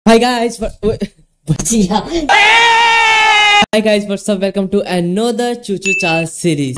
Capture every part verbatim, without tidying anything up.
Hi guys, बचिया। Hi guys, what's up? Welcome to another चूचू चाल series.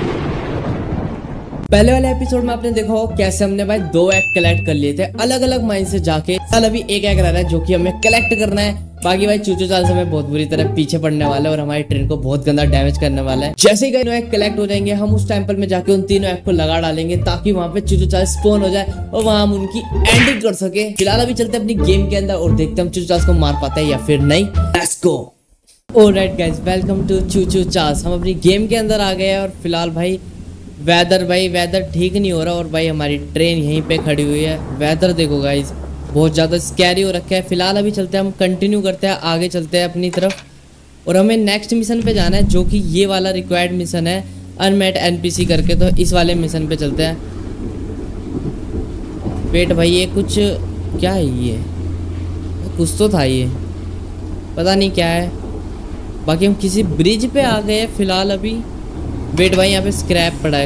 पहले वाले एपिसोड में आपने देखा हो कैसे हमने भाई दो एक्ट कलेक्ट कर लिए थे अलग अलग माइन से जाके। कल अभी एक एक्ट रह रहा है जो कि हमें कलेक्ट करना है। बाकी भाई चूचू चाल से हमें बहुत बुरी तरह पीछे पड़ने वाला है और हमारी ट्रेन को बहुत गंदा डैमेज करने वाला है। जैसे ही तीनों एक्ट कलेक्ट हो जाएंगे हम उस टेंपल में जाके उन तीनों एक्ट को लगा डालेंगे ताकि वहाँ पे चूचू चाल स्पॉन हो जाए और वहाँ हम उनकी एंडिंग कर सके। फिलहाल अभी चलते हैं अपनी गेम के अंदर और देखते हैं हम चूचू चाल को मार पाते हैं या फिर नहीं। Let's go. All right guys, welcome to choo choo चाल। हम अपनी गेम के अंदर आ गए हैं और फिलहाल भाई वेदर भाई वेदर ठीक नहीं हो रहा और भाई हमारी ट्रेन यहीं पे खड़ी हुई है। वेदर देखो गाइस बहुत ज़्यादा स्कैरी हो रखा है। फिलहाल अभी चलते हैं, हम कंटिन्यू करते हैं, आगे चलते हैं अपनी तरफ और हमें नेक्स्ट मिशन पे जाना है जो कि ये वाला रिक्वायर्ड मिशन है अनमेट एनपीसी करके। तो इस वाले मिशन पे चलते हैं। वेट भाई ये कुछ क्या है, ये कुछ तो था, ये पता नहीं क्या है। बाकी हम किसी ब्रिज पे आ गए हैं फिलहाल अभी। वेट भाई यहाँ पे स्क्रैप पड़ा है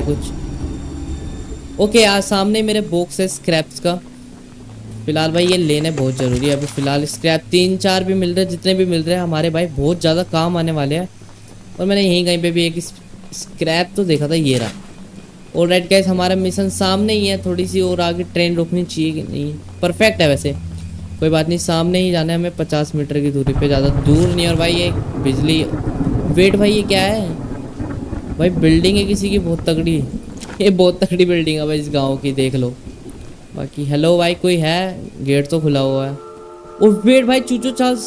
कुछ। ओके आज सामने मेरे बॉक्स है स्क्रैप्स का। फिलहाल भाई ये लेने बहुत ज़रूरी है। अभी फिलहाल स्क्रैप तीन चार भी मिल रहे हैं, जितने भी मिल रहे हैं हमारे भाई बहुत ज़्यादा काम आने वाले हैं। और मैंने यहीं कहीं पे भी एक स्क्रैप तो देखा था, ये रहा। ऑलराइट गाइस, हमारा मिशन सामने ही है। थोड़ी सी और आगे ट्रेन रुकनी चाहिए कि नहीं? परफेक्ट है वैसे, कोई बात नहीं। सामने ही जाना है हमें, पचास मीटर की दूरी पे, ज़्यादा दूर नहीं। और भाई ये बिजली, वेट भाई ये क्या है भाई? बिल्डिंग है किसी की बहुत तगड़ी। ये बहुत तगड़ी बिल्डिंग है भाई इस गांव की, देख लो। बाकी हेलो भाई कोई है? गेट तो खुला हुआ है। और वेट भाई चूचू चार्ल्स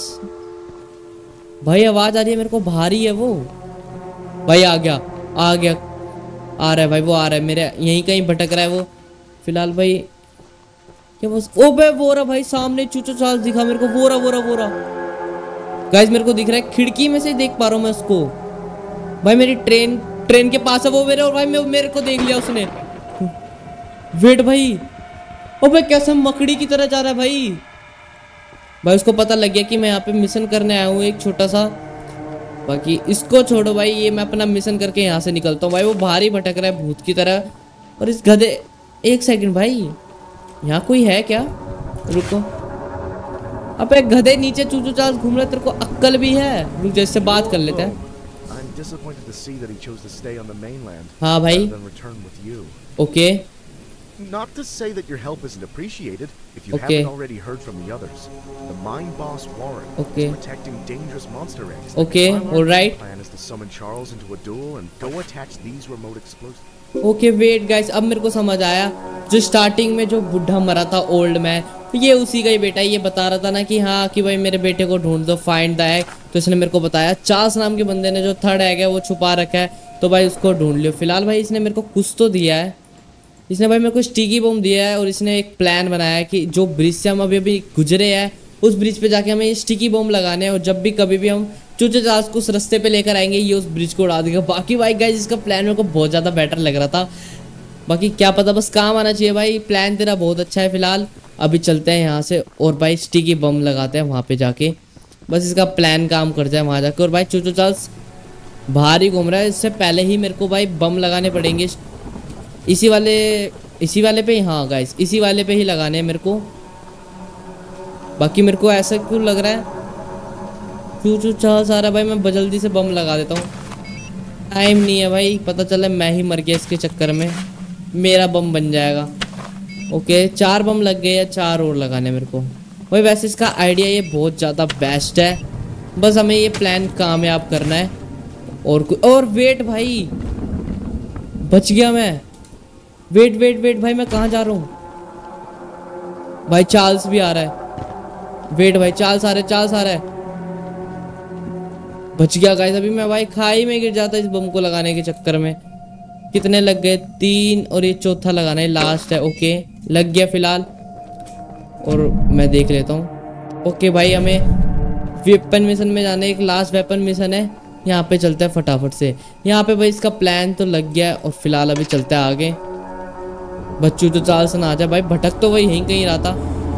भाई आवाज़ आ रही है मेरे को, भारी है वो। भाई आ गया आ गया आ रहा है भाई, वो आ रहा है मेरे यहीं कहीं भटक रहा है वो। फिलहाल भाई क्या बस, ओ बे वो रहा भाई सामने चूचू चार्ल्स दिखा मेरे को। वो रहा वो रहा वो रहा गाइस, मेरे को दिख रहा है, खिड़की में से देख पा रहा हूँ मैं उसको। भाई मेरी ट्रेन ट्रेन के पास है वो मेरे, और भाई मैं मेरे को देख लिया उसने। वेट भाई, ओ भाई कैसे मकड़ी की तरह जा रहा है भाई। भाई उसको पता लग गया कि मैं यहाँ पे मिशन करने आया हूँ एक छोटा सा। बाकी इसको छोड़ो भाई, ये मैं अपना मिशन करके यहाँ से निकलता हूँ। भाई वो भारी भटक रहा है भूत की तरह। और इस गधे, एक सेकंड भाई यहाँ कोई है क्या? रुको, अब एक गधे नीचे चूचू चार्ल्स घूम रहा है, तेरे को अक्ल भी है? रुक जा, इससे बात कर लेते हैं। Disappointed to see that he chose to stay on the mainland हाँ भाई, rather than return with you. Okay. Not to say that your help isn't appreciated if you Okay. haven't already heard from the others. The mine boss Warren Okay. is protecting dangerous monster eggs. Okay, all right. Plan is to summon Charles into a duel and go attach these remote explosives. Okay wait guys, अब मेरे को समझ आया। जो starting में जो बुढ़ा मरा था ओल्ड मैन, ये उसी का ही बेटा है। ये बता रहा था ना कि हाँ कि भाई मेरे बेटे को ढूंढ दो, फाइंड द एग। तो इसने मेरे को बताया चार्ल्स नाम के बंदे ने जो थर्ड एग है वो छुपा रखा है, तो भाई उसको ढूंढ लियो। फिलहाल भाई इसने मेरे को कुछ तो दिया है। इसने भाई मेरे को स्टिकी बम दिया है और इसने एक प्लान बनाया है कि जो ब्रिज से हम अभी अभी गुजरे हैं उस ब्रिज पे जाके हमें ये स्टिकी बम लगाने हैं। और जब भी कभी भी हम चूचू चार्ल्स को उस रास्ते पे लेकर आएंगे ये उस ब्रिज को उड़ा देगा। बाकी भाई गाइस इसका प्लान मेरे को बहुत ज़्यादा बेटर लग रहा था। बाकी क्या पता, बस काम आना चाहिए भाई। प्लान तेरा बहुत अच्छा है। फिलहाल अभी चलते हैं यहाँ से और भाई स्टिकी बम लगाते हैं वहाँ पे जाके, बस इसका प्लान काम कर जाए वहाँ जाके। और भाई चूचू चार्ल्स बाहर ही घूम रहा है, इससे पहले ही मेरे को भाई बम लगाने पड़ेंगे इसी वाले इसी वाले पे ही। हाँ गाइस इसी वाले पे ही लगाने हैं मेरे को। बाकी मेरे को ऐसा क्यों लग रहा है चूचू चार्ल्स आ रहा है भाई, मैं जल्दी से बम लगा देता हूँ। टाइम नहीं है भाई, पता चला मैं ही मर गया इसके चक्कर में, मेरा बम बन जाएगा। ओके चार बम लग गए, या चार और लगाने मेरे को। भाई वैसे इसका आइडिया ये बहुत ज़्यादा बेस्ट है, बस हमें ये प्लान कामयाब करना है। और और वेट भाई, बच गया मैं। वेट वेट वेट भाई, मैं कहाँ जा रहा हूँ? भाई चार्ल्स भी आ रहा है। वेट भाई चार्ल्स आ रहा है, चार्ल्स आ रहा है। बच गया गाइस, अभी मैं भाई खाई में गिर जाता इस बम को लगाने के चक्कर में। कितने लग गए? तीन, और ये चौथा लगाना है, लास्ट है। ओके लग गया फिलहाल, और मैं देख लेता हूँ। ओके भाई हमें वेपन मिशन में जाना है, एक लास्ट वेपन मिशन है। यहाँ पे चलते हैं फटाफट से। यहाँ पे भाई इसका प्लान तो लग गया है और फिलहाल अभी चलते हैं आगे। बच्चू तो चाल से ना आ जाए भाई, भटक तो वही यहीं कहीं रहा था।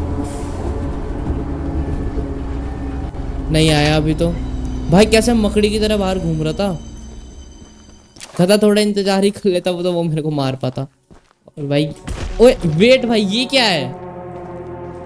नहीं आया अभी तो। भाई कैसे मकड़ी की तरह बाहर घूम रहा था, खता थोड़ा इंतजार ही कर लेता वो तो वो मेरे को मार पाता। और भाई ओए वेट भाई, ये क्या है?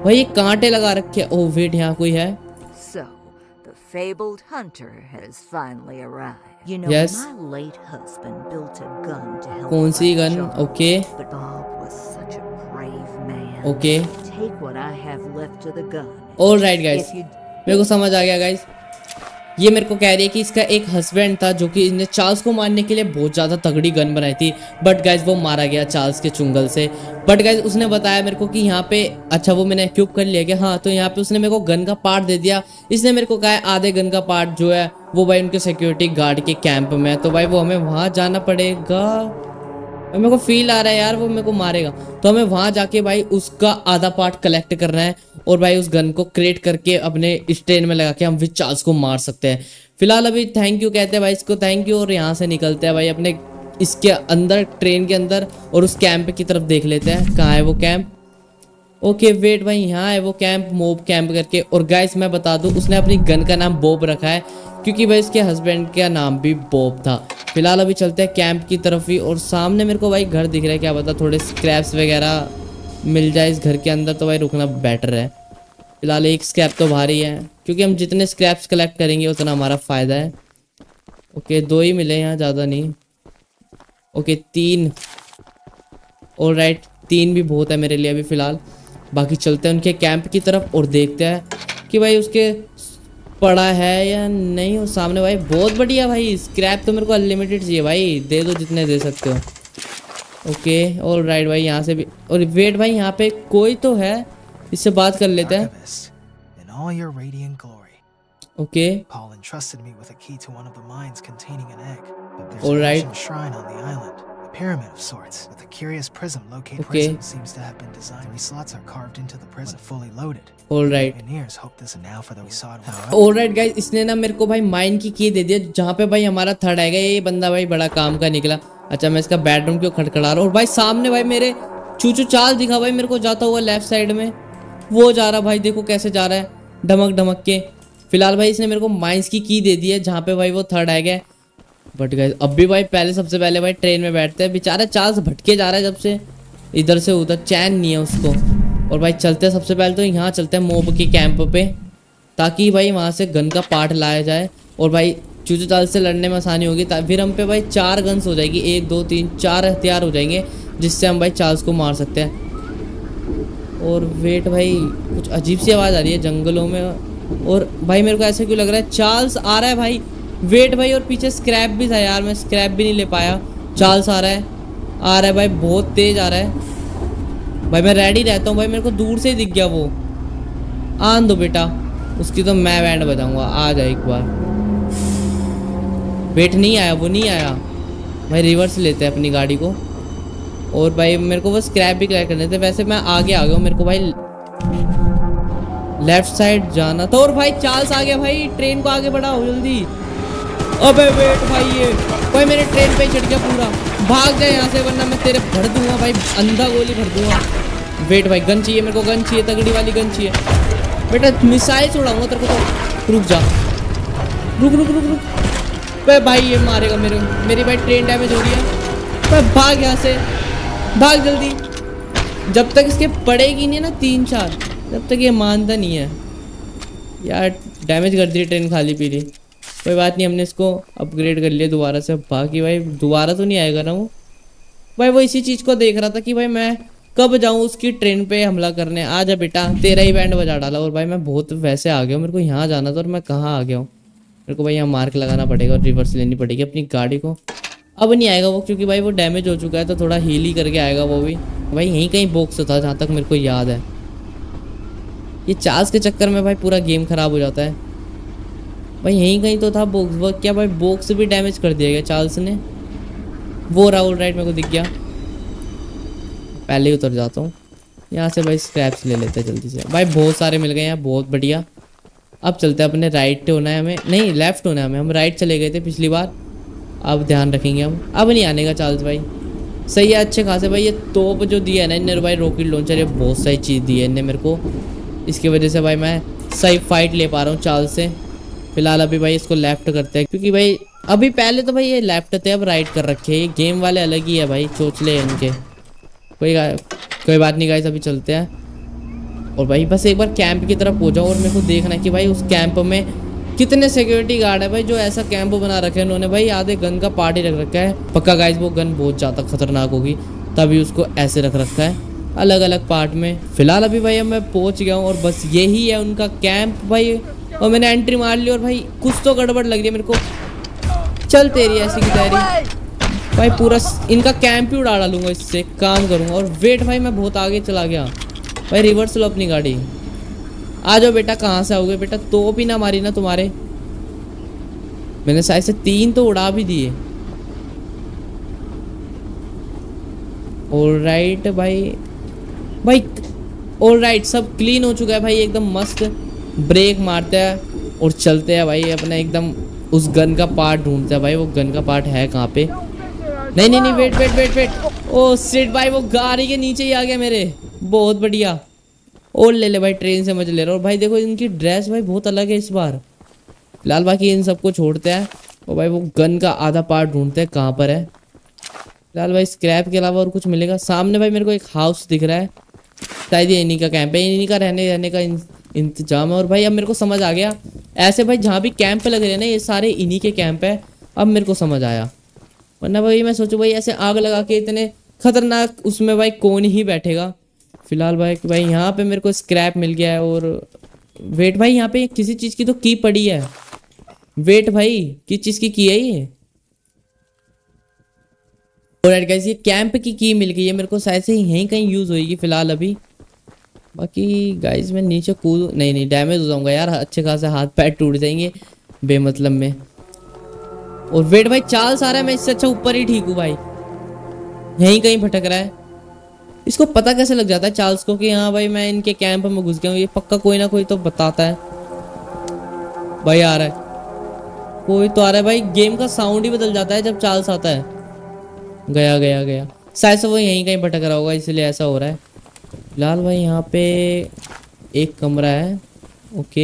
भाई ये कांटे लगा रखे। ओह वेट, यहाँ कोई है। So, the fabled hunter has finally arrived. You know, Yes. my late husband built a gun to help कौन सी fight गन? Charles, okay but Bob was such a brave man. Okay Take what I have left of the gun. All right guys, If you मेरे को समझ आ गया guys. ये मेरे को कह रही है कि इसका एक हस्बैंड था जो कि इसने चार्ल्स को मारने के लिए बहुत ज़्यादा तगड़ी गन बनाई थी, बट गाइस वो मारा गया चार्ल्स के चुंगल से। बट गाइस उसने बताया मेरे को कि यहाँ पे, अच्छा वो मैंने क्यूब कर लिया क्या? हाँ, तो यहाँ पे उसने मेरे को गन का पार्ट दे दिया। इसने मेरे को कहा है आधे गन का पार्ट जो है वो भाई उनके सिक्योरिटी गार्ड के कैंप में है, तो भाई वो हमें वहाँ जाना पड़ेगा। मेरे को फील आ रहा है यार वो मेरे को मारेगा, तो हमें वहां जाके भाई उसका आधा पार्ट कलेक्ट करना है और भाई उस गन को क्रिएट करके अपने स्टेन में लगा के हम विच चार्ल्स को मार सकते हैं। फिलहाल अभी थैंक यू कहते हैं भाई इसको, थैंक यू, और यहाँ से निकलते हैं भाई अपने इसके अंदर, ट्रेन के अंदर, और उस कैंप की तरफ देख लेते हैं कहाँ है वो कैंप। ओके वेट भाई, यहाँ है वो कैंप, मोब कैंप करके। और गाइस मैं बता दूं उसने अपनी गन का नाम बॉब रखा है क्योंकि भाई उसके हस्बैंड का नाम भी बॉब था। फिलहाल अभी चलते हैं कैंप की तरफ ही, और सामने मेरे को भाई घर दिख रहा है, क्या पता थोड़े स्क्रैप्स वगैरह मिल जाए इस घर के अंदर तो भाई रुकना बेटर है। फिलहाल एक स्क्रैप तो भारी है क्योंकि हम जितने स्क्रैप्स कलेक्ट करेंगे उतना हमारा फ़ायदा है। ओके दो ही मिले यहाँ, ज़्यादा नहीं। ओके तीन, ऑल राइट, तीन भी बहुत है मेरे लिए अभी फ़िलहाल। बाकी चलते हैं उनके कैंप की तरफ और देखते हैं कि भाई उसके पड़ा है या नहीं। और सामने भाई बहुत बढ़िया भाई, स्क्रैप तो मेरे को अनलिमिटेड चाहिए भाई, दे दो जितने दे सकते हो। ओके ऑल राइट भाई, यहाँ से भी। और वेट भाई यहाँ पे कोई तो है, इससे बात कर लेते हैं। Okay all right, pyramid of sorts with a curious prism located. Okay. Prism seems to have been designed. Three slots are carved into the prism, fully loaded. All right. Engineers hope this is now for the we saw it. All right guys, इसने ना मेरे को भाई mine की की दे दिया जहाँ पे भाई हमारा थर्ड आएगा। ये बंदा भाई बड़ा काम का निकला। अच्छा मैं इसका बेडरूम क्यों खड़खड़ा रहा हूँ। और भाई सामने भाई मेरे चूचू चाल दिखा भाई मेरे को जाता हुआ लेफ्ट साइड में, वो जा रहा भाई, देखो कैसे जा रहा है ढमक ढमक के। फिलहाल भाई इसने मेरे को माइंस की की दे दी है जहाँ पे भाई वो थर्ड आएगा। बट गाइस अब भी भाई पहले सबसे पहले भाई ट्रेन में बैठते हैं। बेचारा चार्ल्स भटके जा रहा है जब से, इधर से उधर, चैन नहीं है उसको। और भाई चलते हैं सबसे पहले तो यहाँ चलते हैं मोब के कैंप पे, ताकि भाई वहाँ से गन का पार्ट लाया जाए और भाई चूचू चार्ल्स से लड़ने में आसानी होगी। फिर हम पे भाई चार गन्स हो जाएगी, एक दो तीन चार हथियार हो जाएंगे जिससे हम भाई चार्ल्स को मार सकते हैं। और वेट भाई कुछ अजीब सी आवाज़ आ रही है जंगलों में, और भाई मेरे को ऐसे क्यों लग रहा है चार्ल्स आ रहा है भाई। वेट भाई, और पीछे स्क्रैप भी था यार, मैं स्क्रैप भी नहीं ले पाया। चार्ल्स आ रहा है, आ रहा है भाई, बहुत तेज आ रहा है भाई। मैं रेडी रहता हूँ भाई, मेरे को दूर से ही दिख गया वो। आन दो बेटा, उसकी तो मैं बैंड बजाऊंगा, आ जाए एक बार। वेट नहीं आया, वो नहीं आया भाई। रिवर्स लेते हैं अपनी गाड़ी को। और भाई मेरे को वो स्क्रैप भी कलेक्ट करने थे। वैसे मैं आगे आ गया हूँ, मेरे को भाई लेफ्ट साइड जाना था। और भाई चार्ल्स आ गया भाई, ट्रेन को आगे बढ़ाओ जल्दी। अबे वेट भाई, ये भाई मेरे ट्रेन पे चढ़ गया पूरा। भाग जाए यहाँ से वरना मैं तेरे भर दूंगा भाई, अंधा गोली भर दूंगा। वेट भाई गन चाहिए मेरे को, गन चाहिए, तगड़ी वाली गन चाहिए बेटा। मिसाइल छोड़ाऊंगा तेरे को तो। रुक जा, रुक रुक रुक रुक भाई, भाई ये मारेगा मेरे मेरी भाई ट्रेन डैमेज हो रही है भाई। भाग यहाँ से, भाग जल्दी। जब तक इसके पड़ेगी नहीं ना तीन चार, जब तक ये मानता नहीं है यार। डैमेज कर दी ट्रेन खाली पीली, कोई बात नहीं, हमने इसको अपग्रेड कर लिया दोबारा से। बाकी भाई दोबारा तो नहीं आएगा ना वो भाई। वो इसी चीज़ को देख रहा था कि भाई मैं कब जाऊँ उसकी ट्रेन पे हमला करने। आ जा बेटा, तेरा ही बैंड बजा डाला। और भाई मैं बहुत वैसे आ गया हूँ, मेरे को यहाँ जाना था और मैं कहाँ आ गया हूँ। मेरे को भाई यहाँ मार्क लगाना पड़ेगा और रिवर्स लेनी पड़ेगी अपनी गाड़ी को। अब नहीं आएगा वो क्योंकि भाई वो डैमेज हो चुका है, तो थोड़ा हील ही करके आएगा वो भी। भाई यहीं कहीं बॉक्स था जहाँ तक मेरे को याद है। ये चार्ल्स के चक्कर में भाई पूरा गेम खराब हो जाता है भाई। यहीं कहीं तो था बॉक्स, वो क्या भाई बॉक्स भी डैमेज कर दिया गया चार्ल्स ने। वो रहा ऑल राइट, मेरे को दिख गया। पहले ही उतर जाता हूँ यहाँ से भाई, स्क्रैप्स ले लेते हैं जल्दी से भाई। बहुत सारे मिल गए हैं, बहुत बढ़िया। अब चलते हैं अपने राइट होना है हमें, नहीं लेफ्ट होना है हमें। हम राइट चले गए थे पिछली बार, अब ध्यान रखेंगे हम। अब नहीं आने का चार्ल्स भाई, सही है अच्छे खासे भाई। ये तोप जो दिया है ना इन्हें भाई, रॉकेट लॉन्चर, ये बहुत सही चीज़ दी है इन्हें मेरे को। इसकी वजह से भाई मैं सही फाइट ले पा रहा हूँ चार्ल्स से। फिलहाल अभी भाई इसको लेफ्ट करते हैं क्योंकि भाई अभी पहले तो भाई ये लेफ्ट थे, अब राइट कर रखे हैं। ये गेम वाले अलग ही है भाई, चोचले हैं इनके। कोई कोई बात नहीं गाइस, अभी चलते हैं। और भाई बस एक बार कैंप की तरफ पहुंच जाओ और मेरे को देखना है कि भाई उस कैंप में कितने सिक्योरिटी गार्ड है भाई जो ऐसा कैंप बना रखे हैं उन्होंने। भाई आधे गन का पार्ट ही रख रखा है। पक्का गाइस वो गन बहुत ज़्यादा खतरनाक होगी, तभी उसको ऐसे रख रखा है अलग अलग पार्ट में। फिलहाल अभी भाई मैं पहुंच गया हूँ और बस यही है उनका कैंप भाई। और मैंने एंट्री मार ली और भाई कुछ तो गड़बड़ लग रही है मेरे को। चल तेरी ऐसी की तैयारी भाई, पूरा इनका कैंप ही उड़ा डालूंगा, इससे काम करूंगा। और वेट भाई मैं बहुत आगे चला गया भाई, रिवर्स लो अपनी गाड़ी। आ जाओ बेटा, कहाँ से आओगे बेटा? तो भी ना मारी ना तुम्हारे, मैंने शायद से तीन तो उड़ा भी दिए। ऑलराइट भाई भाई ऑलराइट सब क्लीन हो चुका है भाई, एकदम मस्त। ब्रेक मारते हैं और चलते हैं भाई अपना एकदम उस गन का पार्ट ढूंढते हैं भाई। वो गन का पार्ट है कहाँ पे? नहीं नहीं नहीं wait wait wait wait oh shit भाई, वो गाड़ी के नीचे ही आ गया मेरे। बहुत बढ़िया। और ले ले भाई, ट्रेन से मजे ले रहा हूँ। और भाई देखो इनकी ड्रेस भाई बहुत अलग है इस बार। फिलहाल बाकी इन सबको छोड़ते हैं और भाई वो गन का आधा पार्ट ढूंढते हैं कहाँ पर है। फिलहाल भाई स्क्रैप के अलावा और कुछ मिलेगा? सामने भाई मेरे को एक हाउस दिख रहा है, शायद ये इन्हीं का कैंप है, इन्हीं का रहने रहने का इंतजाम है। और भाई अब मेरे को समझ आ गया, ऐसे भाई जहाँ भी कैंप लग रहे हैं ना ये सारे इन्हीं के कैंप है। अब मेरे को समझ आया, वरना भाई मैं सोचूं भाई ऐसे आग लगा के इतने खतरनाक उसमें भाई कौन ही बैठेगा। फिलहाल भाई भाई यहाँ पे मेरे को स्क्रैप मिल गया है। और वेट भाई यहाँ पे किसी चीज़ की तो की पड़ी है। वेट भाई किस चीज़ की की है ये? और गाइस ये कैंप की की मिल गई है मेरे को, शायद से यहीं कहीं यूज़ होएगी फिलहाल अभी। बाकी गाइस मैं नीचे कूद नहीं नहीं डैमेज हो जाऊंगा यार, अच्छे खासे हाथ पैर टूट जाएंगे बेमतलब में। और वेट भाई चाल सारा है, मैं इससे अच्छा ऊपर ही ठीक हूँ भाई, यहीं कहीं भटक रहा है। इसको पता कैसे लग जाता है चार्ल्स को कि हाँ भाई मैं इनके कैंप में घुस गया हूँ? ये पक्का कोई ना कोई तो बताता है भाई। आ रहा है कोई तो आ रहा है भाई, गेम का साउंड ही बदल जाता है जब चार्ल्स आता है। गया गया गया, शायद से वो यहीं कहीं भटक रहा होगा इसलिए ऐसा हो रहा है। फिलहाल भाई यहाँ पे एक कमरा है। ओके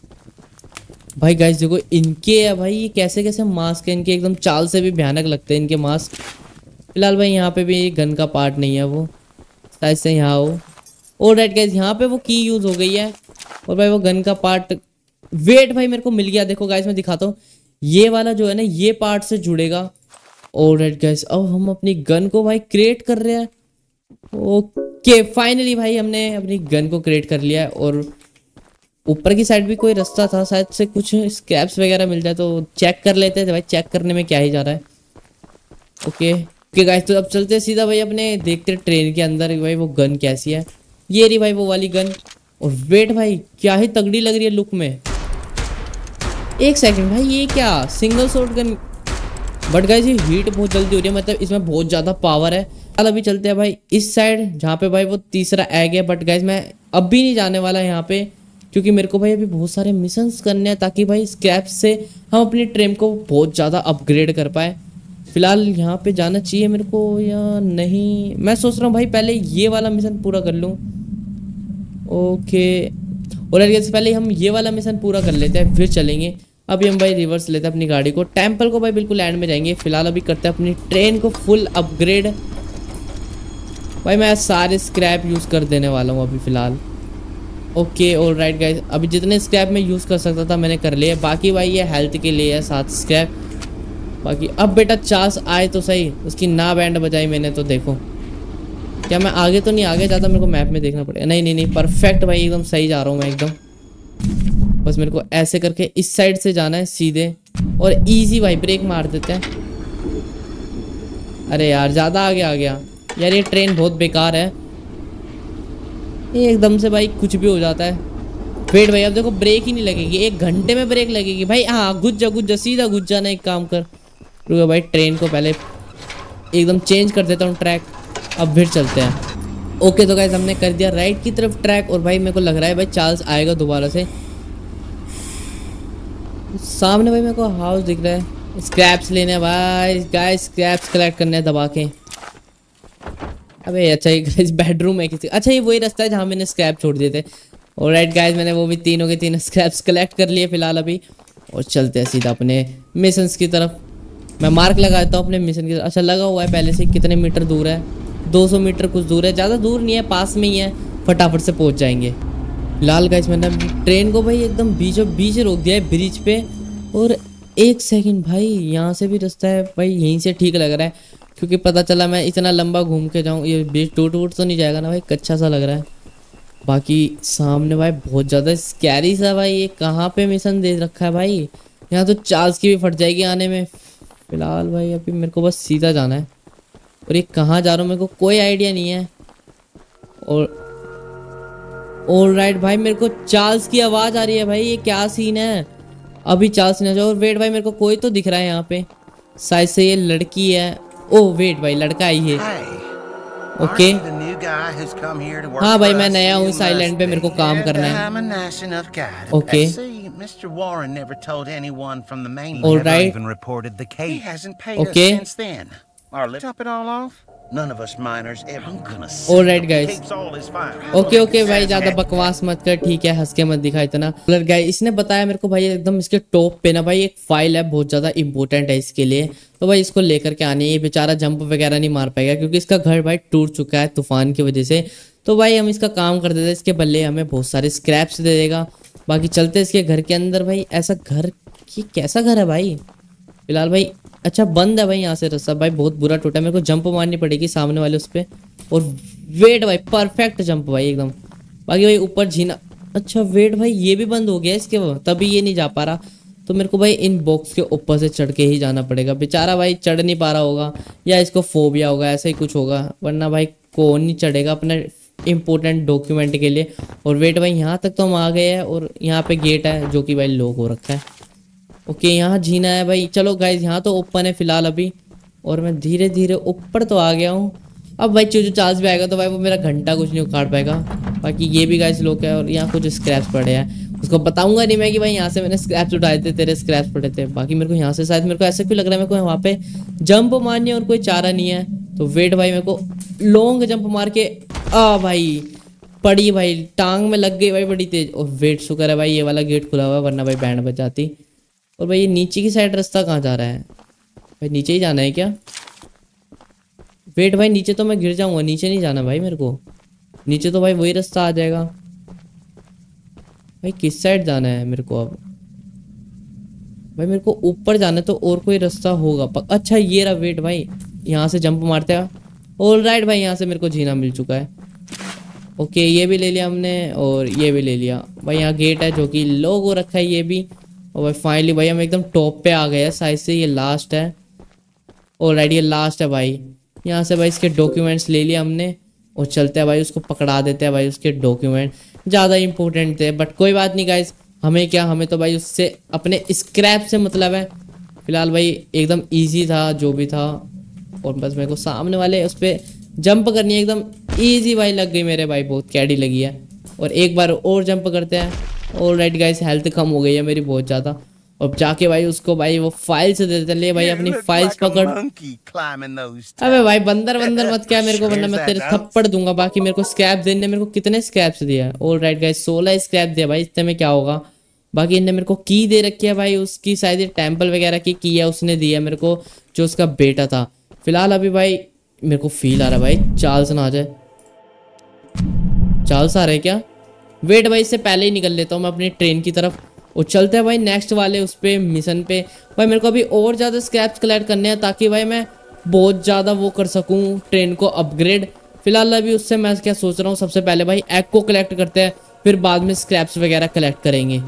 भाई गाइस देखो इनके है भाई, ये कैसे कैसे मास्क है इनके, एकदम चाल से भी भयानक लगते हैं इनके मास्क। फिलहाल भाई यहाँ पे भी गन का पार्ट नहीं है, वो शायद से यहाँ हो। और राइट गाइस यहाँ पे वो की यूज़ हो गई है और भाई वो गन का पार्ट। वेट भाई मेरे को मिल गया, देखो गाइस मैं दिखाता हूँ। ये वाला जो है ना ये पार्ट से जुड़ेगा। और राइट गाइस अब हम अपनी गन को भाई क्रिएट कर रहे हैं। ओके फाइनली भाई हमने अपनी गन को क्रिएट कर लिया है। और ऊपर की साइड भी कोई रास्ता था, शायद से कुछ स्क्रैप्स वगैरह मिल जाए तो चेक कर लेते हैं भाई। चेक करने में क्या ही जा रहा है। ओके ओके गाइस तो अब चलते हैं सीधा भाई अपने, देखते हैं ट्रेन के अंदर भाई वो गन कैसी है। ये रही भाई वो वाली गन। और वेट भाई क्या ही तगड़ी लग रही है लुक में। एक सेकंड भाई ये क्या single shot gun? But guys ये हीट बहुत जल्दी हो रही है, मतलब इसमें बहुत ज़्यादा पावर है। चल अभी चलते हैं भाई इस साइड जहाँ पे भाई वो तीसरा एग है। बट गाइस मैं अब भी नहीं जाने वाला यहाँ पे, क्योंकि मेरे को भाई अभी बहुत सारे मिशंस करने हैं ताकि भाई स्क्रैप से हम अपनी ट्रेन को बहुत ज़्यादा अपग्रेड कर पाए। फिलहाल यहाँ पे जाना चाहिए मेरे को या नहीं? मैं सोच रहा हूँ भाई पहले ये वाला मिशन पूरा कर लूँ। ओके और गाइस पहले हम ये वाला मिशन पूरा कर लेते हैं फिर चलेंगे। अभी हम भाई रिवर्स लेते हैं अपनी गाड़ी को, टेम्पल को भाई बिल्कुल एंड में जाएंगे। फिलहाल अभी करते हैं अपनी ट्रेन को फुल अपग्रेड। भाई मैं सारे स्क्रैप यूज़ कर देने वाला हूँ अभी फ़िलहाल। ओके ऑल राइट गाइस अभी जितने स्क्रैप मैं यूज़ कर सकता था मैंने कर लिए। बाकी भाई ये हेल्थ के लिए है सात स्क्रैप। बाकी अब बेटा चांस आए तो सही, उसकी ना बैंड बजाई मैंने तो। देखो क्या मैं आगे तो नहीं आगे ज़्यादा, मेरे को मैप में देखना पड़ेगा। नहीं नहीं नहीं परफेक्ट भाई एकदम सही जा रहा हूँ मैं एकदम। बस मेरे को ऐसे करके इस साइड से जाना है सीधे और इजी भाई ब्रेक मार देते हैं। अरे यार ज़्यादा आगे आ गया यार, ये ट्रेन बहुत बेकार है। ये एकदम से भाई कुछ भी हो जाता है। वेट भाई अब देखो ब्रेक ही नहीं लगेगी, एक घंटे में ब्रेक लगेगी भाई। हाँ गुज जा गुज जा सीधा गुज जाना। एक काम कर रुको भाई ट्रेन को पहले एकदम चेंज कर देता हूँ ट्रैक, अब फिर चलते हैं। ओके तो गाइस हमने कर दिया राइट की तरफ ट्रैक। और भाई मेरे को लग रहा है भाई चार्ल्स आएगा दोबारा से। सामने भाई मेरे को हाउस दिख रहा है, स्क्रैप्स लेने भाई गाइस, स्क्रैप्स कलेक्ट करने दबा के। अबे अच्छा ये गाइस बेडरूम है किसी। अच्छा ये वही रास्ता है जहाँ मैंने स्क्रैप छोड़ दिए थे। और राइट गाइस मैंने वो भी तीनों के तीन स्क्रैप्स कलेक्ट कर लिए फिलहाल अभी। और चलते हैं सीधा अपने मिशंस की तरफ। मैं मार्क लगाता हूँ अपने मिशन की तरफ। अच्छा लगा हुआ है पहले से, कितने मीटर दूर है? दो सौ मीटर कुछ दूर है, ज़्यादा दूर नहीं है, पास में ही है, फटाफट से पहुँच जाएंगे। फिलहाल गाइस मैंने ट्रेन को भाई एकदम बीचों बीच रोक दिया है ब्रिज पे। और एक सेकंड भाई, यहाँ से भी रास्ता है भाई, यहीं से ठीक लग रहा है क्योंकि पता चला मैं इतना लंबा घूम के जाऊँ, ये ब्रिज टूट वूट तो नहीं जाएगा ना भाई, कच्चा सा लग रहा है। बाकी सामने भाई बहुत ज़्यादा स्कैरी सा भाई, ये कहाँ पे मिशन दे रखा है भाई, यहाँ तो चार्ल्स की भी फट जाएगी आने में। फिलहाल भाई अभी मेरे को बस सीधा जाना है और ये कहाँ जा रहा हूँ मेरे को कोई आइडिया नहीं है। और ऑलराइट भाई, मेरे को चार्ल्स की आवाज़ आ रही है भाई, ये क्या सीन है। अभी चार्ल्स ने जाओ। और वेट भाई, मेरे को कोई तो दिख रहा है यहाँ पे, शायद से ये लड़की है। ओह वेट भाई, लड़का आई है। ओके हाँ भाई, मैं नया हूँ इस आइलैंड पे, मेरे को काम करना है। Okay all right okay all right guys. Okay okay भाई, ज्यादा बकवास मत कर, ठीक है, हंस के मत दिखा इतना। गाइस इसने बताया मेरे को भाई एकदम इसके टॉप पे ना भाई एक फाइल है, बहुत ज्यादा इंपॉर्टेंट है इसके लिए, तो भाई इसको लेकर के आनी है। ये बेचारा जंप वगैरह नहीं मार पाएगा क्योंकि इसका घर भाई टूट चुका है तूफान की वजह से। तो भाई हम इसका काम कर देते हैं, इसके बदले हमें बहुत सारे स्क्रैप्स दे देगा। बाकी चलते इसके घर के अंदर। भाई ऐसा घर, ये कैसा घर है भाई। फिलहाल भाई अच्छा बंद है भाई यहाँ से रास्ता, भाई बहुत बुरा टूटा है, मेरे को जंप मारनी पड़ेगी सामने वाले उस पर। और वेट भाई, परफेक्ट जंप भाई एकदम। बाकी भाई ऊपर झीना, अच्छा वेट भाई ये भी बंद हो गया इसके, तभी ये नहीं जा पा रहा। तो मेरे को भाई इन बॉक्स के ऊपर से चढ़ के ही जाना पड़ेगा। बेचारा भाई चढ़ नहीं पा रहा होगा या इसको फोबिया होगा, ऐसा ही कुछ होगा, वरना भाई कौन नहीं चढ़ेगा अपने इम्पोर्टेंट डॉक्यूमेंट के लिए। और वेट भाई यहाँ तक तो हम आ गए हैं और यहाँ पे गेट है जो कि भाई लॉक हो रखा है। ओके यहाँ जीना है भाई। चलो गाइज यहाँ तो ओपन है फिलहाल अभी, और मैं धीरे धीरे ऊपर तो आ गया हूँ। अब भाई चूचू चार्ल्स भी आएगा तो भाई वो मेरा घंटा कुछ नहीं उखाड़ पाएगा। बाकी ये भी गाइज लोग है और यहाँ कुछ स्क्रैप्स पड़े हैं, उसको बताऊंगा नहीं मैं कि भाई यहाँ से मैंने स्क्रैप्स उठाए थे, तेरे स्क्रैप्स पड़े थे। बाकी मेरे को यहाँ से शायद, मेरे को ऐसा क्यों लग रहा है मेरे को वहाँ पे जंप मारनी है और कोई चारा नहीं है। तो वेट भाई मेरे को लॉन्ग जंप मार के आ भाई पड़ी भाई, टांग में लग गई भाई बड़ी तेज। और वेट शुक्र है भाई ये वाला गेट खुला हुआ है, वरना भाई बैंड बच जाती। और भाई ये नीचे की साइड रास्ता कहाँ जा रहा है भाई, नीचे ही जाना है क्या। वेट भाई नीचे तो मैं गिर जाऊंगा, नीचे नहीं जाना भाई मेरे को, नीचे तो भाई वही रास्ता आ जाएगा। भाई किस साइड जाना है मेरे को अब, भाई मेरे को ऊपर जाना है तो और कोई रास्ता होगा। अच्छा ये रहा, वेट भाई यहाँ से जंप मारते हैं। ऑलराइट भाई यहाँ से मेरे को जीना मिल चुका है। ओके ये भी ले लिया हमने और ये भी ले लिया। भाई यहाँ गेट है जो कि लॉक हो रखा है ये भी। और भाई फाइनली भाई हम एकदम टॉप पे आ गए हैं, शायद से ये लास्ट है। ऑलराइट ये लास्ट है भाई। यहाँ से भाई इसके डॉक्यूमेंट्स ले लिए हमने और चलते हैं भाई, उसको पकड़ा देते हैं भाई। उसके डॉक्यूमेंट ज़्यादा इंपॉर्टेंट थे बट कोई बात नहीं गाइज, हमें क्या, हमें तो भाई उससे अपने स्क्रैप से मतलब है। फिलहाल भाई एकदम ईजी था जो भी था, और बस मेरे को सामने वाले उस पर जंप करनी है, एकदम ईजी भाई लग गई मेरे भाई, बहुत कैडी लगी है। और एक बार और जंप करते हैं। ऑलराइट गाइस हेल्थ कम हो गई है मेरी बहुत ज़्यादा। और जाके भाई उसको भाई वो फाइल से दे देते, ले भाई अपनी फाइल्स पकड़। अबे भाई बंदर बंदर मत क्या मेरे को, वरना मैं तेरे थप्पड़ दूंगा। बाकी मेरे को स्क्रैप देने, मेरे को कितने स्क्रैप्स दिया। ऑलराइट गाइस सोलह स्क्रैप दिया भाई, इतने में क्या होगा। बाकी इनने मेरे को की दे रखी है भाई, उसकी शायद ये टेम्पल वगैरह की की है उसने दी है मेरे को, जो उसका बेटा था। फिलहाल अभी भाई मेरे को फील आ रहा है भाई चार्ल्स ना आ जाए। चार्ल्स आ रहे क्या। वेट भाई इससे पहले ही निकल लेता हूँ मैं अपनी ट्रेन की तरफ और चलते हैं भाई नेक्स्ट वाले उस पे मिशन पे। भाई मेरे को अभी और ज़्यादा स्क्रैप्स कलेक्ट करने हैं ताकि भाई मैं बहुत ज़्यादा वो कर सकूँ ट्रेन को अपग्रेड। फिलहाल अभी उससे मैं क्या सोच रहा हूँ, सबसे पहले भाई एग को कलेक्ट करते हैं, फिर बाद में स्क्रैप्स वगैरह कलेक्ट करेंगे।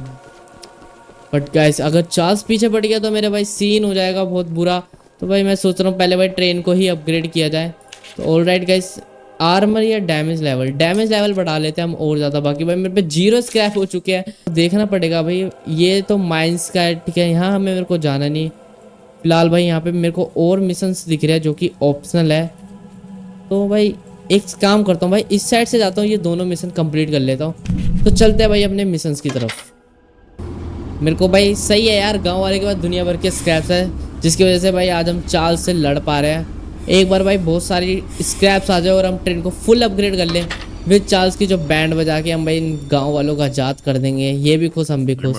बट गाइस अगर चार्ल्स पीछे पड़ गया तो मेरे भाई सीन हो जाएगा बहुत बुरा। तो भाई मैं सोच रहा हूँ पहले भाई ट्रेन को ही अपग्रेड किया जाए। तो ऑलराइट गाइस आर्मर या डैमेज लेवल, डैमेज लेवल बढ़ा लेते हैं हम और ज़्यादा। बाकी भाई मेरे पे जीरो स्क्रैप हो चुके हैं, देखना पड़ेगा भाई। ये तो माइंस का है, ठीक है, यहाँ हमें मेरे को जाना नहीं। फिलहाल भाई यहाँ पे मेरे को और मिशंस दिख रहे हैं जो कि ऑप्शनल है। तो भाई एक काम करता हूँ भाई, इस साइड से जाता हूँ, ये दोनों मिशन कंप्लीट कर लेता हूँ। तो चलते हैं भाई अपने मिशंस की तरफ। मेरे को भाई सही है यार, गाँव वाले के बाद दुनिया भर के स्क्रैप्स है, जिसकी वजह से भाई आज हम चार्ल्स से लड़ पा रहे हैं। एक बार भाई बहुत सारी स्क्रैप्स आ जाए और हम ट्रेन को फुल अपग्रेड कर लें, विद चार्ल्स की जो बैंड बजा के हम भाई इन गांव वालों का आजाद कर देंगे। ये भी खुश, हम भी खुश।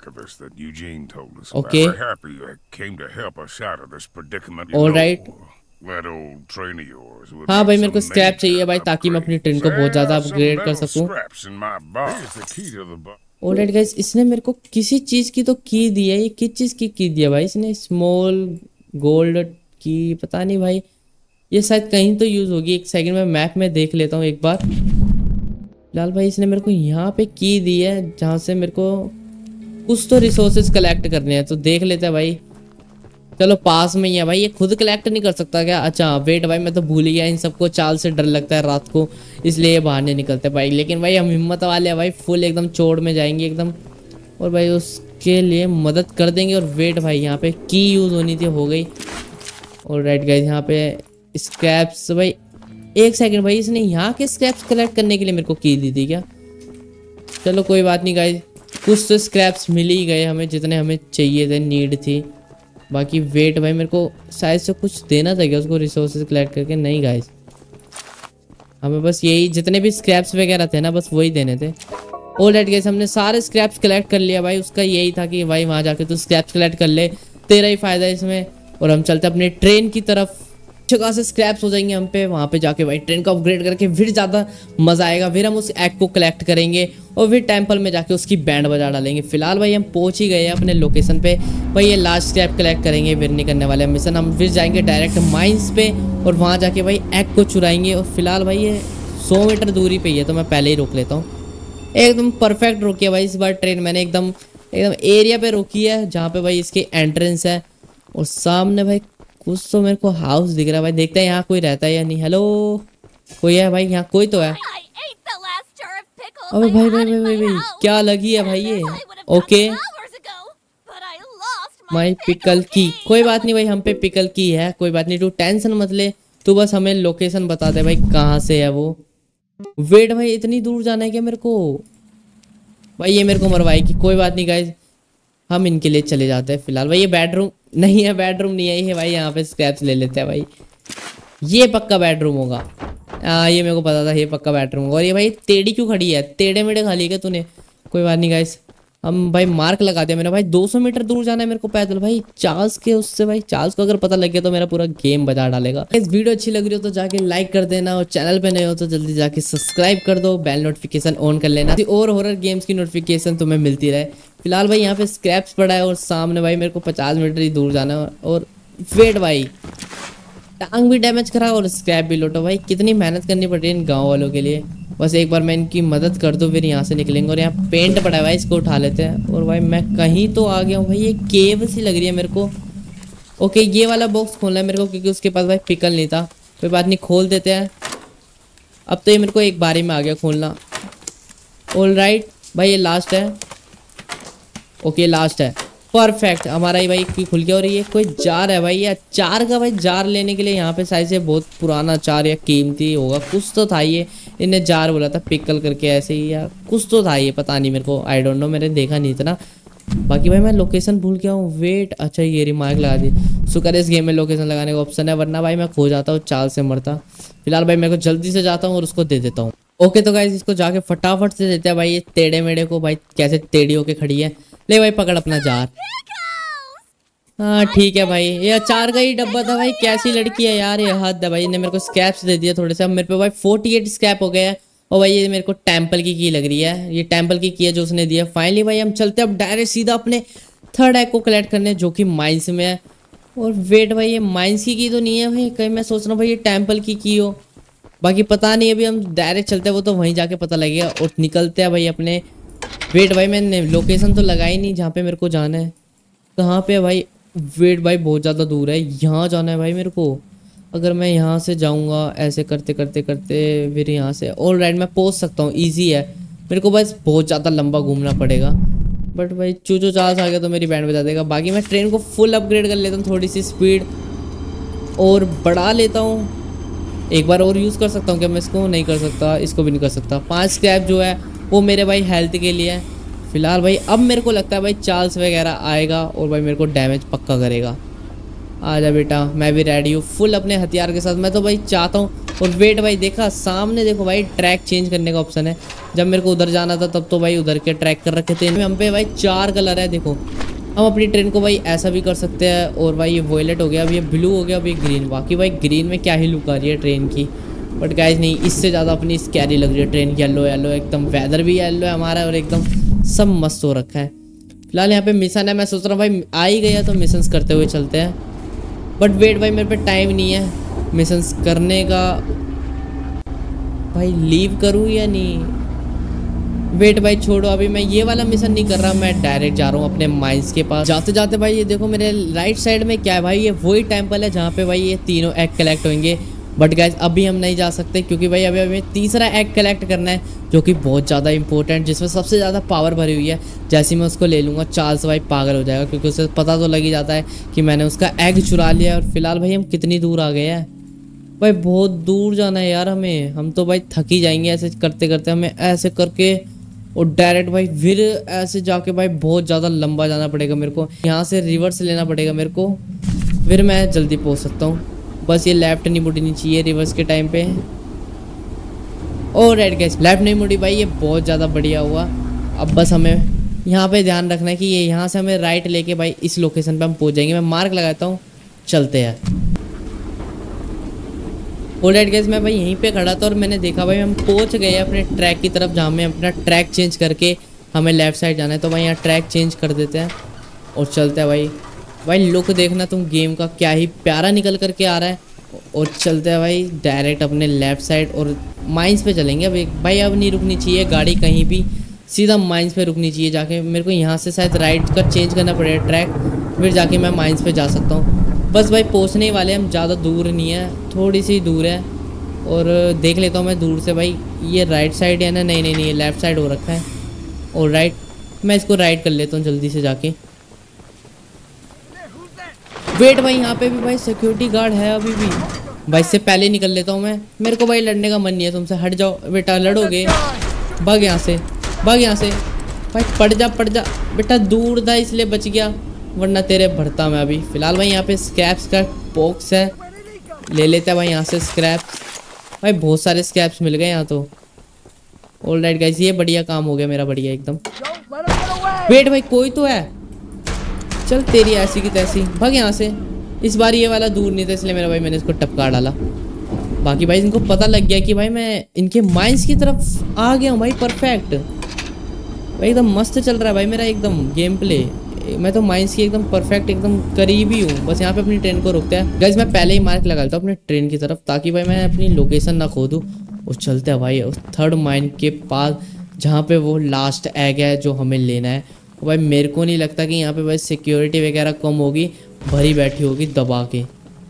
Okay all right That old train of yours would हाँ need भाई मेरे को some स्क्रैप major चाहिए भाई ताकि मैं अपनी ट्रेन को बहुत ज़्यादा upgrades. अपग्रेड Yeah, कर some सकूँ। scraps in my box. Here's the key to the box. All right guys, इसने मेरे को किसी चीज़ की तो की दी है। ये किस चीज़ की की दी है भाई इसने? स्मॉल गोल्ड की, पता नहीं भाई, ये शायद कहीं तो यूज़ होगी। एक सेकंड में मैप में देख लेता हूँ एक बार। फिलहाल भाई इसने मेरे को यहाँ पे की दी है जहाँ से मेरे को कुछ तो रिसोर्सेज कलेक्ट करने हैं, तो देख लेते हैं भाई। चलो पास में ही है भाई, ये खुद कलेक्ट नहीं कर सकता क्या? अच्छा वेट भाई, मैं तो भूल ही गया, इन सबको चाल से डर लगता है रात को, इसलिए ये बाहर नहीं निकलते भाई। लेकिन भाई हम हिम्मत वाले हैं भाई, फुल एकदम चोड़ में जाएंगे एकदम, और भाई उसके लिए मदद कर देंगे। और वेट भाई, यहाँ पे की यूज़ होनी थी, हो गई। और राइट गाइस, यहाँ पे स्क्रैप्स भाई, एक सेकंड भाई, इसने यहाँ के स्क्रैप्स कलेक्ट करने के लिए मेरे को की दी थी क्या? चलो कोई बात नहीं गाइस, कुछ तो स्क्रैप्स मिल ही गए हमें, जितने हमें चाहिए थे, नीड थी। बाकी वेट भाई, मेरे को शायद से कुछ देना था क्या उसको रिसोर्सेज कलेक्ट करके? नहीं गाइस, हमें बस यही जितने भी स्क्रैप्स वगैरह थे ना, बस वही देने थे। ऑलराइट गाइस, हमने सारे स्क्रैप्स कलेक्ट कर लिया भाई। उसका यही था कि भाई वहाँ जाके तू स्क्रैप्स कलेक्ट कर ले, तेरा ही फायदा है इसमें। और हम चलते अपने ट्रेन की तरफ। अच्छे खासे स्क्रैप्स हो जाएंगे हम पे, वहाँ पे जाके भाई ट्रेन को अपग्रेड करके फिर ज़्यादा मज़ा आएगा। फिर हम उस एग को कलेक्ट करेंगे और फिर टेंपल में जाके उसकी बैंड बजा डालेंगे। फिलहाल भाई हम पहुँच ही गए हैं अपने लोकेशन पे भाई। ये लास्ट स्क्रैप कलेक्ट करेंगे, फिर नहीं करने वाले मिशन। हम फिर जाएंगे डायरेक्ट माइंस पे और वहाँ जाके भाई एग को चुराएंगे। और फिलहाल भाई ये सौ मीटर दूरी पे ही है, तो मैं पहले ही रोक लेता हूँ। एकदम परफेक्ट रोकी है भाई इस बार ट्रेन मैंने, एकदम एकदम एरिया पे रोकी है जहाँ पे भाई इसकी एंट्रेंस है। और सामने भाई कुछ तो मेरे को हाउस दिख रहा है भाई, देखते हैं यहाँ कोई रहता है या नहीं। हेलो, कोई है भाई यहाँ? कोई तो है। अबे भाई भाई भाई भाई भाई क्या लगी है भाई ये? ओके, माई पिकल की, कोई बात नहीं भाई, हम पे पिकल की है, कोई बात नहीं, तू टेंशन मत ले। तू बस हमें लोकेशन बता दे भाई कहाँ से है वो। वेट भाई, इतनी दूर जाना है क्या मेरे को? भाई ये मेरे को मरवाएगी, कोई बात नहीं गाइज, हम इनके लिए चले जाते हैं। फिलहाल भाई ये बेडरूम नहीं है, बेडरूम नहीं है ये भाई, यहाँ पे स्क्रैप्स ले लेते हैं भाई। ये पक्का बेडरूम होगा, हाँ ये मेरे को पता था, ये पक्का बेडरूम होगा। और ये भाई टेढ़ी क्यों खड़ी है? टेढ़े मेढ़े खा ली क्या तूने? कोई बात नहीं गाइस, हम भाई मार्क लगा दिया मैंने भाई। दो सौ मीटर दूर जाना है मेरे को पैदल भाई। चार्ल्स के उससे भाई, चार्ल्स को अगर पता लग गया तो मेरा पूरा गेम बजा डालेगा। इस वीडियो अच्छी लग रही हो तो जाके लाइक कर देना, और चैनल पे नए हो तो जल्दी जाके सब्सक्राइब कर दो, बेल नोटिफिकेशन ऑन कर लेना और हॉरर गेम्स की नोटिफिकेशन तुम्हें मिलती रहे। फिलहाल भाई यहाँ पे स्क्रैप्स पड़ा है और सामने भाई मेरे को पचास मीटर ही दूर जाना है। और वेट भाई, टांग भी डैमेज करा और स्क्रैप भी लूटो भाई, कितनी मेहनत करनी पड़ रही है इन गाँव वालों के लिए। बस एक बार मैं इनकी मदद कर दूँ, फिर यहाँ से निकलेंगे। और यहाँ पेंट पड़ा है भाई, इसको उठा लेते हैं। और भाई मैं कहीं तो आ गया हूँ भाई, ये केव सी लग रही है मेरे को। ओके, ये वाला बॉक्स खोलना है मेरे को, क्योंकि उसके पास भाई पिकल नहीं था। कोई बात नहीं, खोल देते हैं। अब तो ये मेरे को एक बारी में आ गया खोलना। ऑल राइट भाई, ये लास्ट है। ओके लास्ट है, परफेक्ट, हमारा ही भाई की खुल गया। और ये कोई जार है भाई, ये अचार का भाई, जार लेने के लिए यहाँ पे शायद से बहुत पुराना अचार या कीमती होगा, कुछ तो था ये। इन्हें जार बोला था, पिकल करके ऐसे ही, या कुछ तो था ये, पता नहीं मेरे को, आई डोंट नो, मैंने देखा नहीं इतना। बाकी भाई मैं लोकेशन भूल गया हूँ। वेट, अच्छा ये रिमार्क लगा दी, शुक्र है इस गेम में लोकेशन लगाने का ऑप्शन है, वरना भाई मैं खो जाता हूँ, चाल से मरता। फिलहाल भाई मेरे को जल्दी से जाता हूँ और उसको दे देता हूँ। ओके तो गाइस, इसको जाके फटाफट से देते हैं भाई, ये टेढ़े मेढ़े को भाई, कैसे टेढ़ी होके खड़ी है। ले भाई पकड़ अपना जार। हाँ ठीक है भाई, ये अचार का ही डब्बा था भाई, कैसी लड़की है यार, ये हद है भाई। इन्हें मेरे को स्क्रैप्स दे दिया थोड़े से, अब मेरे पे भाई अड़तालीस स्क्रैप हो गया है। और भाई ये मेरे को टेंपल की की लग रही है, ये टेंपल की की है जो उसने दिया। फाइनली भाई हम चलते हैं अब डायरेक्ट सीधा अपने थर्ड एग को कलेक्ट करने, जो कि माइंस में है। और वेट भाई, ये माइंस की की तो नहीं है भाई, कहीं मैं सोच रहा हूँ भाई ये टेंपल की की हो, बाकी पता नहीं। अभी हम डायरेक्ट चलते हैं, वो तो वहीं जाके पता लगेगा। और निकलते हैं भाई अपने। वेट भाई, मैंने लोकेशन तो लगाई नहीं जहाँ पे मेरे को जाना है, कहाँ पे है भाई? वेट भाई, बहुत ज़्यादा दूर है, यहाँ जाना है भाई मेरे को। अगर मैं यहाँ से जाऊँगा ऐसे करते करते करते, फिर यहाँ से ऑल राइट मैं पहुँच सकता हूँ, ईजी है। मेरे को बस बहुत ज़्यादा लंबा घूमना पड़ेगा, बट भाई चूचो चार्ल्स आ गया तो मेरी बैंड बजा देगा। बाकी मैं ट्रेन को फुल अपग्रेड कर लेता हूँ, थोड़ी सी स्पीड और बढ़ा लेता हूँ। एक बार और यूज़ कर सकता हूँ क्या मैं इसको? नहीं कर सकता, इसको भी नहीं कर सकता। पाँच स्क्रैप जो है वो मेरे भाई हेल्थ के लिए है। फिलहाल भाई अब मेरे को लगता है भाई चार्ल्स वगैरह आएगा और भाई मेरे को डैमेज पक्का करेगा। आजा बेटा, मैं भी रेडी हूँ फुल अपने हथियार के साथ। मैं तो भाई चाहता हूँ। और वेट भाई, देखा सामने देखो भाई, ट्रैक चेंज करने का ऑप्शन है। जब मेरे को उधर जाना था तब तो भाई उधर के ट्रैक कर रखे थे। हम पे भाई चार कलर है देखो, हम अपनी ट्रेन को भाई ऐसा भी कर सकते हैं। और भाई ये वॉयलेट हो गया, अब ये ब्लू हो गया, अब ये ग्रीन। बाकी भाई ग्रीन में क्या ही लुक आ रही है ट्रेन की, बट गाइस नहीं, इससे ज़्यादा अपनी स्कैरी लग रही है ट्रेन। येलो येलो एकदम, वेदर भी येलो है हमारा और एकदम सब मस्त हो रखा है। फिलहाल यहाँ पे मिशन है, मैं सोच रहा हूँ भाई आ ही गया तो मिशंस करते हुए चलते हैं। बट वेट भाई, मेरे पे टाइम नहीं है मिशंस करने का। भाई लीव करूँ या नहीं? वेट भाई छोड़ो, अभी मैं ये वाला मिशन नहीं कर रहा, मैं डायरेक्ट जा रहा हूँ अपने माइंस के पास। जाते जाते भाई ये देखो मेरे राइट साइड में क्या है भाई, ये वही टेम्पल है जहाँ पे भाई ये तीनों एग कलेक्ट होंगे। बट गाइज अभी हम नहीं जा सकते क्योंकि भाई अभी हमें तीसरा एग कलेक्ट करना है जो कि बहुत ज़्यादा इंपॉर्टेंट, जिसमें सबसे ज़्यादा पावर भरी हुई है। जैसे ही मैं उसको ले लूँगा चार्ल्स भाई पागल हो जाएगा क्योंकि उसे पता तो लग ही जाता है कि मैंने उसका एग चुरा लिया। और फिलहाल भाई हम कितनी दूर आ गए हैं भाई, बहुत दूर जाना है यार हमें। हम तो भाई थक ही जाएंगे ऐसे करते करते, हमें ऐसे करके और डायरेक्ट भाई फिर ऐसे जाके भाई बहुत ज़्यादा लंबा जाना पड़ेगा मेरे को। यहाँ से रिवर्स लेना पड़ेगा मेरे को, फिर मैं जल्दी पहुँच सकता हूँ। बस ये लेफ्ट नहीं मुड़नी चाहिए रिवर्स के टाइम पे। और राइट गाइस, लेफ्ट नहीं मुड़ी भाई, ये बहुत ज़्यादा बढ़िया हुआ। अब बस हमें यहाँ पे ध्यान रखना है कि ये यहाँ से हमें राइट लेके भाई इस लोकेशन पे हम पहुँच जाएंगे। मैं मार्क लगाता हूँ, चलते हैं। और राइट गाइस, मैं भाई यहीं पे खड़ा था और मैंने देखा भाई हम पहुँच गए अपने ट्रैक की तरफ, जहाँ में अपना ट्रैक चेंज करके हमें लेफ्ट साइड जाना है। तो भाई यहाँ ट्रैक चेंज कर देते हैं और चलते हैं भाई। भाई लुक देखना तुम गेम का, क्या ही प्यारा निकल करके आ रहा है। और चलते हैं भाई डायरेक्ट अपने लेफ्ट साइड और माइंस पे चलेंगे। अब भाई अब नहीं रुकनी चाहिए गाड़ी कहीं भी, सीधा माइंस पे रुकनी चाहिए जाके। मेरे को यहाँ से शायद राइट का चेंज करना पड़ेगा ट्रैक, फिर जाके मैं माइंस पे जा सकता हूँ। बस भाई पहुँचने ही वाले हम, ज़्यादा दूर नहीं है, थोड़ी सी दूर है। और देख लेता हूँ मैं दूर से भाई ये राइट साइड है ना, नहीं नहीं नहीं, ये लेफ़्ट साइड हो रखा है। और राइट, मैं इसको राइट कर लेता हूँ जल्दी से जाके। वेट भाई, यहाँ पे भी भाई सिक्योरिटी गार्ड है अभी भी भाई, इससे पहले निकल लेता हूँ मैं। मेरे को भाई लड़ने का मन नहीं है तुमसे, हट जाओ बेटा, लड़ोगे भाग यहाँ से, भाग यहाँ से भाई, पड़ जा पड़ जा बेटा, दूर था इसलिए बच गया, वरना तेरे भरता मैं अभी। फिलहाल भाई यहाँ पे स्क्रैप्स का बॉक्स है, ले लेते हैं भाई यहाँ से स्क्रैप्स। भाई बहुत सारे स्क्रैप्स मिल गए यहाँ तो। ऑल राइट गाइस, ये बढ़िया काम हो गया मेरा, बढ़िया एकदम। वेट भाई, कोई तो है, चल तेरी ऐसी की तैसी, भाग यहाँ से। इस बार ये वाला दूर नहीं था इसलिए मेरा भाई मैंने इसको टपका डाला। बाकी भाई इनको पता लग गया कि भाई मैं इनके माइंस की तरफ आ गया हूँ भाई, परफेक्ट भाई, एकदम मस्त चल रहा है भाई मेरा एकदम गेम प्ले। मैं तो माइंस की एकदम परफेक्ट एकदम करीबी हूँ। बस यहाँ पे अपनी ट्रेन को रोकते हैं गाइस, मैं पहले ही मार्क लगा लेता हूँ अपने ट्रेन की तरफ ताकि भाई मैं अपनी लोकेशन ना खो दूँ। और चलते हैं भाई उस थर्ड माइन के पास जहाँ पे वो लास्ट एग है जो हमें लेना है। भाई मेरे को नहीं लगता कि यहाँ पे भाई सिक्योरिटी वगैरह कम होगी, भरी बैठी होगी दबा के।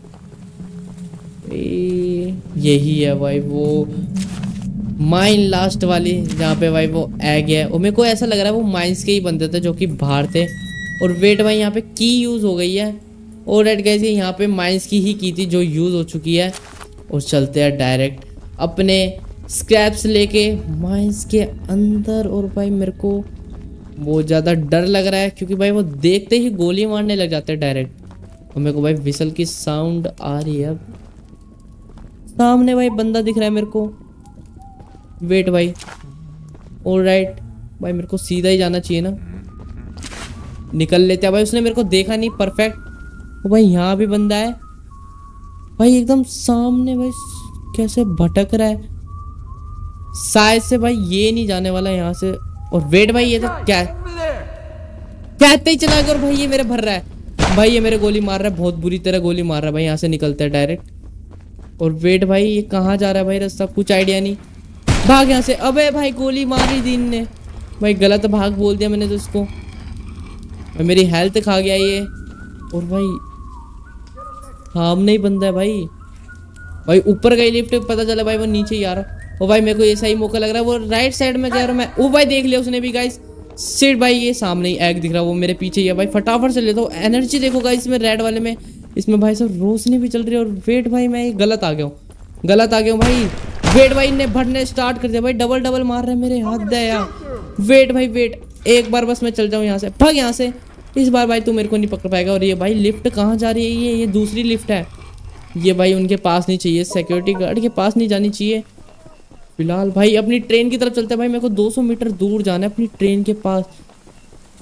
यही है भाई वो माइन लास्ट वाली जहाँ पे भाई वो एग है। और मेरे को ऐसा लग रहा है वो माइंस के ही बंदे थे जो कि बाहर थे। और वेट भाई यहाँ पे की यूज़ हो गई है, और रेड गैस यहाँ पे माइंस की ही की थी जो यूज़ हो चुकी है। और चलते हैं डायरेक्ट अपने स्क्रैप्स लेके माइंस के अंदर। और भाई मेरे को बहुत ज़्यादा डर लग रहा है क्योंकि भाई वो देखते ही गोली मारने लग जाते हैं डायरेक्ट। और मेरे को भाई विसल की साउंड आ रही है, अब सामने भाई बंदा दिख रहा है मेरे को। वेट भाई, ऑल राइट भाई, मेरे को सीधा ही जाना चाहिए ना, निकल लेते हैं भाई। उसने मेरे को देखा नहीं, परफेक्ट। ओ भाई यहाँ भी बंदा है भाई एकदम सामने, भाई कैसे भटक रहा है, शायद से भाई ये नहीं जाने वाला यहाँ से। और वेट भाई, ये तो क्या कहते ही चला गया। और भाई ये मेरे भर रहा है भाई, ये मेरे गोली मार रहा है, बहुत बुरी तरह गोली मार रहा है भाई। यहाँ से निकलते हैं डायरेक्ट। और वेट भाई, ये कहाँ जा रहा है भाई, रास्ता कुछ आइडिया नहीं, भाग यहाँ से। अबे भाई गोली मारी दीन ने भाई, गलत भाग बोल दिया मैंने तो उसको, मेरी हेल्थ खा गया ये। और भाई सामने ही बंदा है भाई, भाई ऊपर गई लिफ्ट, पता चला भाई वो नीचे ही आ रहा। ओ भाई मेरे को ये सही मौका लग रहा है, वो राइट साइड में जा रहा हूँ मैं। ओ भाई देख लिया उसने भी गाइस, सिट भाई ये सामने ही एग दिख रहा है, वो मेरे पीछे ही है भाई। फटाफट से लेता हूँ, एनर्जी देखो गाइस इसमें रेड वाले में, इसमें भाई सब रोशनी भी चल रही है। और वेट भाई, मैं गलत आ गया हूँ, गलत आ गया हूँ भाई। वेट भाई ने भरने स्टार्ट कर दिया भाई, डबल डबल मार रहे हैं मेरे, हाथ दे यार। वेट भाई वेट, एक बार बस मैं चल जाऊँ यहाँ से, भाग यहाँ से। इस बार भाई तू मेरे को नहीं पकड़ पाएगा। और ये भाई लिफ्ट कहाँ जा रही है, ये ये दूसरी लिफ्ट है, ये भाई उनके पास नहीं चाहिए, सिक्योरिटी गार्ड के पास नहीं जानी चाहिए। फिलहाल भाई अपनी ट्रेन की तरफ चलते हैं भाई, मेरे को दो सौ मीटर दूर जाना है अपनी ट्रेन के पास।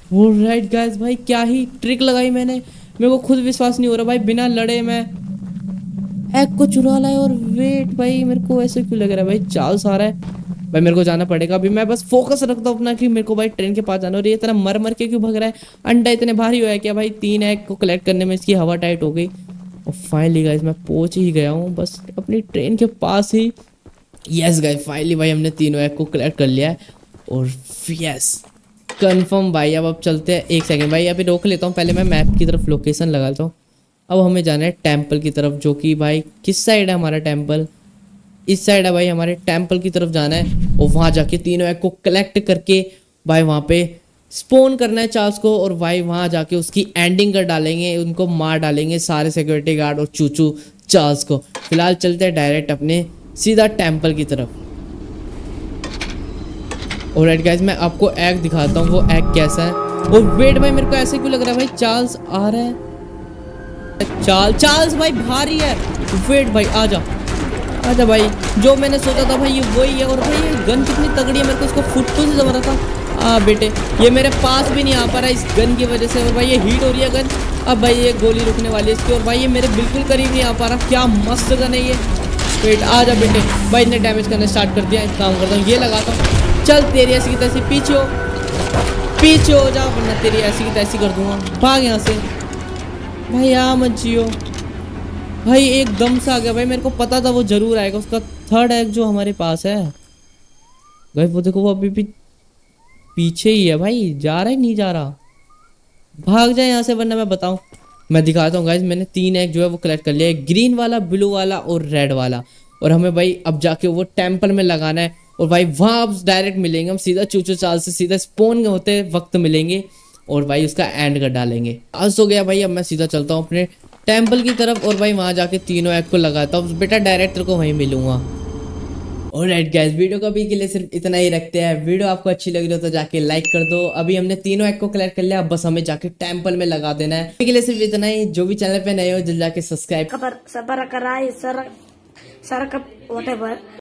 ऑलराइट गाइस भाई क्या ही ट्रिक लगाई मैंने, मेरे को खुद विश्वास नहीं हो रहा भाई, बिना लड़े मैं हैक को चुरा लाया। और वेट भाई मेरे को ऐसे क्यों लग रहा है भाई, चार्ल्स आ रहा है भाई, मेरे को जाना पड़ेगा अभी। मैं बस फोकस रखता हूँ अपना कि मेरे को भाई ट्रेन के पास जाना। और ये इतना मर मर के क्यों भग रहा है, अंडा इतने भारी हुआ है क्या भाई, तीन हैक को कलेक्ट करने में इसकी हवा टाइट हो गई। और फाइनली गाइस मैं पहुंच ही गया हूँ बस अपनी ट्रेन के पास ही। यस गाइस फाइनली भाई हमने तीनों हैक को कलेक्ट कर लिया है। और यस कंफर्म भाई, अब अब चलते हैं। एक सेकंड भाई अभी रोक लेता हूँ, पहले मैं मैप की तरफ लोकेशन लगाता हूँ। अब हमें जाना है टेम्पल की तरफ, जो कि भाई किस साइड है हमारा टेम्पल, इस साइड है भाई, हमारे टेम्पल की तरफ जाना है। और वहाँ जाके तीनों एग को कलेक्ट करके भाई वहाँ पे स्पोन करना है चार्ल्स को। और भाई वहाँ जाके उसकी एंडिंग कर डालेंगे, उनको मार डालेंगे सारे सिक्योरिटी गार्ड और चूचू चार्ल्स को। फिलहाल चलते हैं डायरेक्ट अपने सीधा टेम्पल की तरफ। ऑलराइट गाइस मैं आपको एग दिखाता हूँ वो एग कैसा है। और वेट भाई मेरे को ऐसे क्यों लग रहा है भाई चार्ल्स आ रहा है, चार्ल चार्ल्स भाई भारी है। वेट भाई आजा आजा भाई, जो मैंने सोचा था भाई ये वही है। और भाई ये गन कितनी तगड़ी है, मेरे को इसको फुट्टू से जमा था। आ बेटे ये मेरे पास भी नहीं आ पा रहा इस गन की वजह से। और भाई ये हीट हो रही है गन, अब भाई ये गोली रुकने वाली है इसकी। और भाई ये मेरे बिल्कुल करीब नहीं आ पा रहा, क्या मस्त गन है ये। वेट आजा बेटे, भाई इतने डैमेज करना स्टार्ट कर दिया। एक काम करता हूँ ये लगाता हूँ, चल तेरी ऐसी की तैसी पीछे हो पीछे हो जा, वरना तेरी ऐसी की तैसी कर दूंगा। भाग यहाँ से भाई, आ मत जियो भाई, एकदम से आ गया भाई, मेरे को पता था वो जरूर आएगा। उसका थर्ड एग जो हमारे पास है गाइस वो देखो, वो अभी भी पीछे ही है भाई, जा रहा है नहीं जा रहा, भाग जाए यहाँ से वरना मैं बताऊं। मैं दिखाता हूँ गाइस, मैंने तीन एग जो है वो कलेक्ट कर लिया है, ग्रीन वाला, ब्लू वाला और रेड वाला। और हमें भाई अब जाके वो टेम्पल में लगाना है। और भाई वहाँ अब डायरेक्ट मिलेंगे हम, सीधा चूचू चार्ल्स से सीधा स्पोन होते वक्त मिलेंगे। और भाई उसका एंड कर डालेंगे। आज हो गया भाई, अब मैं सीधा चलता हूँ अपने टेम्पल की तरफ। और भाई वहाँ जाके तीनों एग को लगाता हूँ बेटा, डायरेक्टर को वहीं मिलूंगा। ऑलराइट गाइस वीडियो को अभी के लिए सिर्फ इतना ही रखते हैं। वीडियो आपको अच्छी लग रही हो तो जाके लाइक कर दो। अभी हमने तीनों एग को कलेक्ट कर लिया, अब बस हमें जाके टेम्पल में लगा देना है। अभी के लिए सिर्फ इतना ही। जो भी चैनल पे नए हो जल्द जाके सब्सक्राइब सबर सबर कराई सर सर का व्हाटएवर